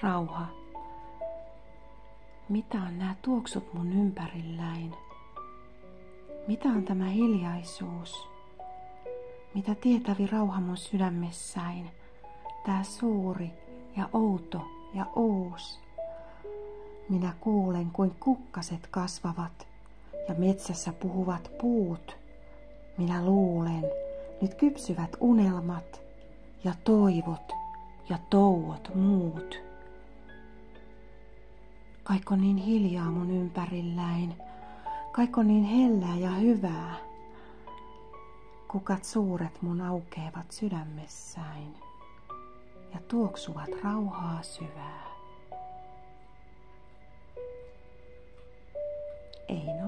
Rauha. Mitä on nämä tuoksut mun ympärilläin? Mitä on tämä hiljaisuus? Mitä tietävi rauha mun sydämessäin? Tää suuri ja outo ja uusi. Minä kuulen, kuin kukkaset kasvavat ja metsässä puhuvat puut. Minä luulen, nyt kypsyvät unelmat ja toivot ja touot muut. Kaikko niin hiljaa mun ympärilläin, kaikko niin hellää ja hyvää. Kukat suuret mun aukeavat sydämessäin ja tuoksuvat rauhaa syvää. Eino.